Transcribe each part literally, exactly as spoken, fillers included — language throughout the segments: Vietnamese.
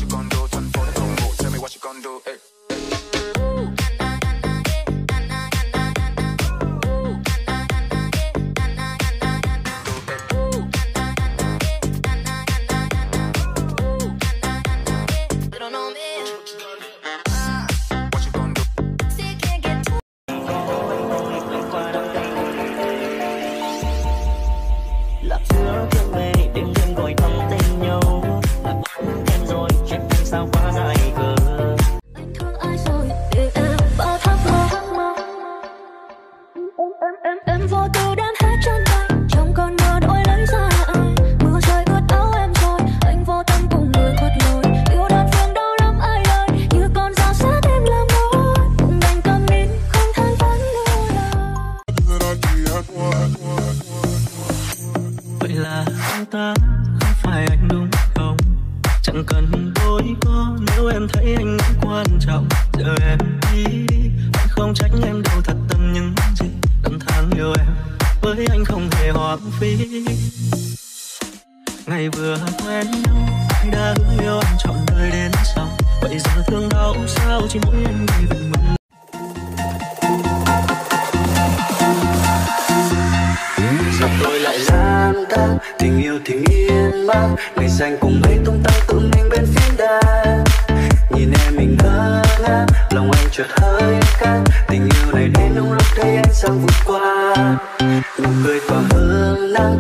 you gonna do? Turn for the combo. Tell me what you gonna do. Hey. Vậy là anh ta không phải anh đúng không? Chẳng cần đôi co nếu em thấy anh vẫn quan trọng. Giờ em đi đi, anh không trách em đâu, thật tâm những gì năm tháng yêu em với anh không hề hoang phí. Ngày vừa quen nhau anh đã hứa yêu anh trọn đời đến sau. Vậy giờ thương đau sao chỉ mỗi anh đi về mình. Giờ tôi lại lang thang tình yêu thì yên mang, ngày xanh cùng mấy tung tăng tự mình bên phím đàn. Nhìn em mình ngơ ngác, lòng anh chợt hơi căng. Tình yêu này đến đúng lúc thấy anh sang vụt qua, nụ cười tỏa hương nắng.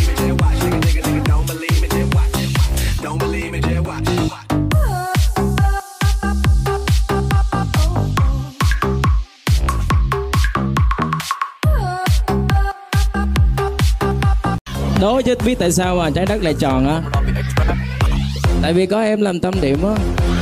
Đố chứ biết tại sao mà trái đất lại tròn á? Tại vì có em làm tâm điểm á.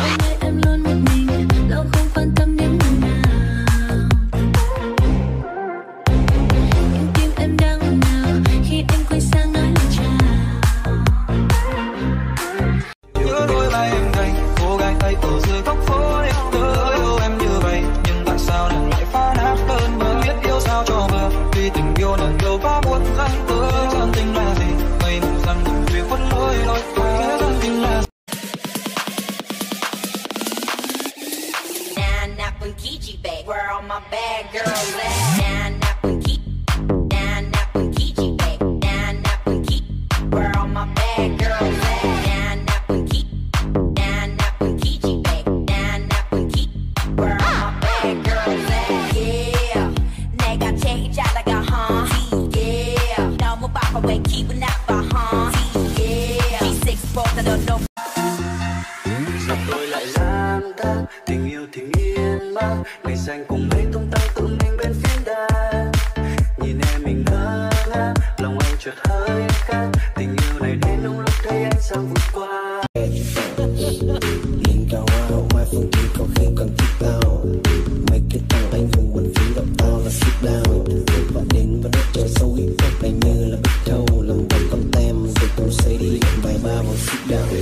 Where all my bad girls at? Nah, not with Kiki. Nah, not with Kiki, babe. Nah, not with Kiki. Where all my bad girls at? Nah, not with Kiki. Nah, not with Kiki, babe. Nah, not with Kiki. Where all my bad girls at? Yeah, 내가 제일 잘 나가, huh? Yeah, 너무 바빠 왜 기분 나빠, huh? Yeah, G six 보다 더 높. Giờ tôi lại lang thang tình yêu thì yên mang, ngày xanh cùng mấy tung tăng tự mình bên phím đàn. Nhìn em mình ngơ ngác, lòng anh chợt hơi căng. Tình yêu này đến đúng lúc thấy anh sang vụt qua. Nhìn cao áo mai phương kỳ có khi cần thiết tao. Mấy cái thằng anh hùng mình phí động tao là sit down. Và đến và đất trời sâu ít phép này như là bích thâu. Làm bằng con tem rồi tôi sẽ đi vài ba vào sit down.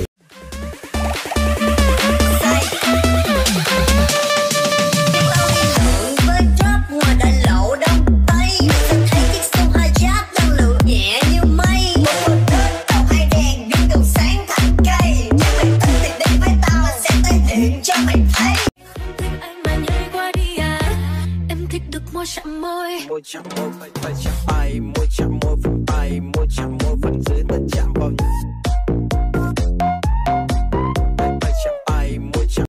Môi chạm môi phải phải chạm tay, môi chạm môi phần tay, môi chạm môi phần dưới ta chạm vào nhau. Phải chạm tay, môi chạm.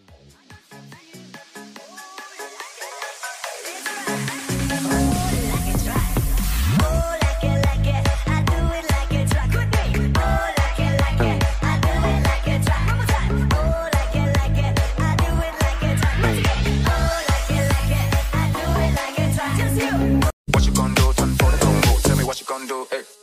What you gonna do? Turn for the combo. Tell me what you gonna do. Hey.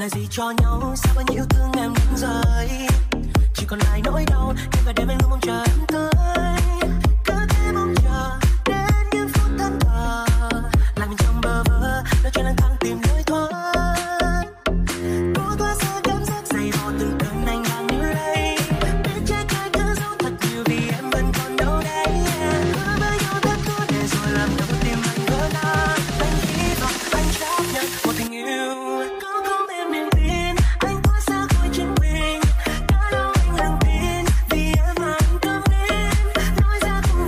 lại gì cho nhau, sao bao nhiêu thương em đứng rời. Chỉ còn lại nỗi đau khi ngày đêm anh luôn mong chờ em tới. Cứ thế mong chờ đến những phút thân thờ, lại mình trong bơ vơ đôi chân lang thang tìm lối thoát. Cố thoát ra cảm giác dày vò từ cơn anh đang như đây. Biết trái cây cứ giấu thật nhiều vì em vẫn còn đâu đây. Hứa với nhau thật tốt để rồi làm đau tim anh vỡ nát. Anh hy vọng anh chấp nhận một tình yêu. Có không em niềm tin anh thoát ra khỏi chính mình. Đã đâu anh lặng tin vì em mà anh câm nín. Nói ra không.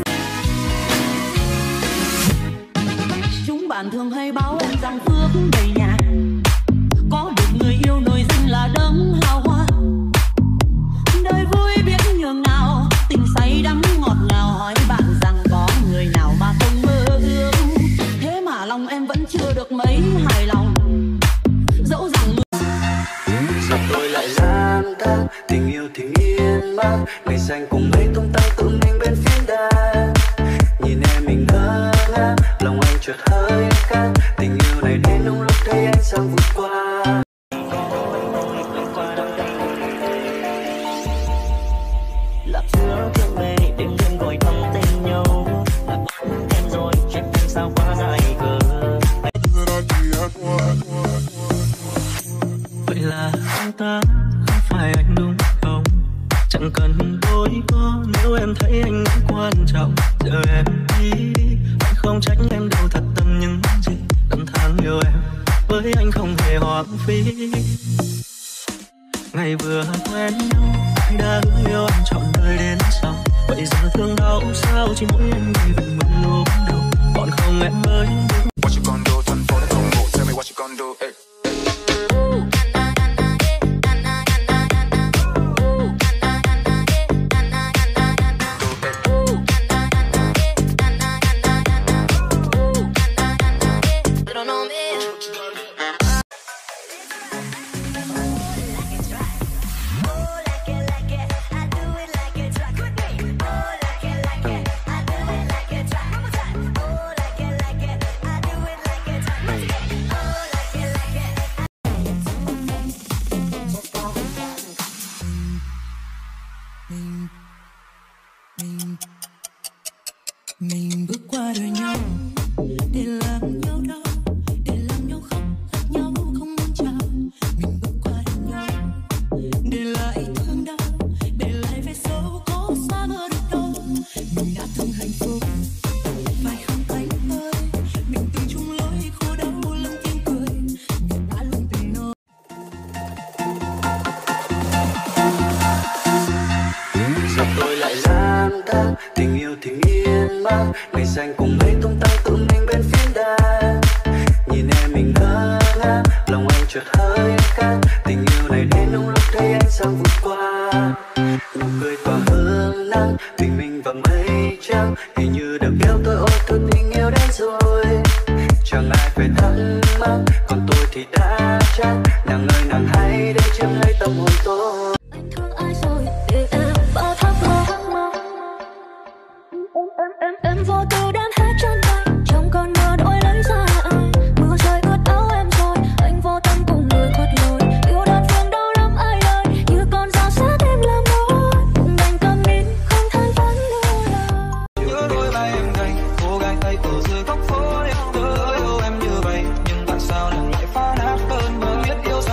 Chúng bạn thường hay báo em rằng phước đầy nhà, có được người yêu nổi danh là đấng hào hoa. Đời vui biết nhường nào, tình say đắm ngọt ngào. Hỏi bạn rằng có người nào mà không mơ ước, thế mà lòng em vẫn chưa được mấy hài lòng. Dẫu rằng Sao tôi lại lang thang, tình yêu thì nghiêng mang, ngày xanh cùng mấy tung tăng tự mình bên phím đàn. Nhìn em mình ngơ ngác, lòng anh chợt hơi khác. Tình yêu này đến đúng lúc thấy anh sang vụt qua. Lạc giữa cơn mê đêm đêm gọi thầm tên nhau. Lạc em rồi chuyện tình sao quá dài cờ. Vậy là anh ta không phải anh đúng không? Chẳng cần bối có nếu em thấy anh không quan trọng. Giờ em đi đi, anh không trách em đâu thật tâm những gì năm tháng yêu em với anh không hề hoang phí. Ngày vừa quen nhau anh đã hứa yêu anh trọn đời đến sau. Vậy giờ thương đau sao chỉ mỗi anh đi về mình lúc đầu. Còn không em mới biết What you gonna do? Turn for the Congo. Tell me what you gonna do. Hey. mình bước qua đời nhau để làm nhau đau, để làm nhau khóc, nhau không muốn chào. Mình bước qua đời nhau để lại thương đau, để lại vết sâu có xa mơ được đâu. Mình đã từng hạnh phúc phải không anh ơi, mình từng chung lối khổ đau lắm tiếng cười, mình đã luôn tình nỗi. Giờ tôi lại lang thang, tình yêu thì nghiêng mang, ngày xanh cùng mấy tung tăng tự mình bên phím đàn. Nhìn em mình ngơ ngác, lòng anh chợt hơi khác. Tình yêu này đến đúng lúc thấy ánh sáng vụt qua. Nụ cười tỏa hương nắng, bình minh và mây trắng, hình như đã kéo tôi ôi thôi tình yêu đến rồi. Chẳng ai phải thắc mắc, còn tôi thì đã chắc. Nàng ơi nàng hãy đến chiếm lấy tâm hồn tôi. Anh thương ai rồi để em bao thắc mắc. Em em em em vô tư đem hết chân tay, trong cơn mưa đôi lấy ra ai. Mưa rơi ướt áo em rồi, anh vô tâm cùng người khuất lối. Yêu đơn phương đau lắm ai ơi, như con dao sát em làm môi. Cùng đành cầm nín không than vãn lưu lời. Nhớ đôi vai em gầy, cô gái tay từ dưới góc phố. Tớ yêu em như vậy, nhưng tại sao nàng lại phá nát cơn mơ biết yêu.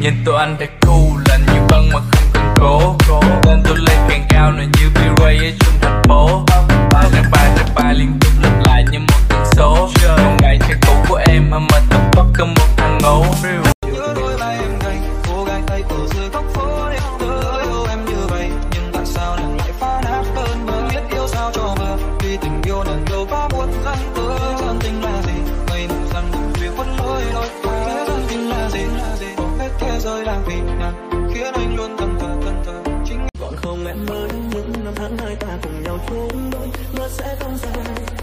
Nhìn tụi anh thật cool, lạnh như băng mà không cần cố. Tên tôi lên càng cao nè như B-Ray ở trong thành phố. Rap bài rap bài liên tục lặp lại như một tần số. Còn ngày chơi cũ của em mà mà tập bắt có một thằng ngố. Nhớ đôi vai em gầy, cô gái Tây từ dưới góc phố đến tớ yêu em như vậy, nhưng tại sao nàng lại phá nát cơn mơ? Biết yêu sao cho vừa, vì tình yêu nàng đâu có muốn gắn tớ. Chân tình là gì? Mây mù rằng việc vẫn lối lối. Thế chân tình là gì? Là gì? Hết thế giới đang vì nàng khiến anh luôn thầm thờ thầm thờ. Chính còn không em ơi, những năm tháng hai ta cùng nhau chung đôi, mơ sẽ không dài.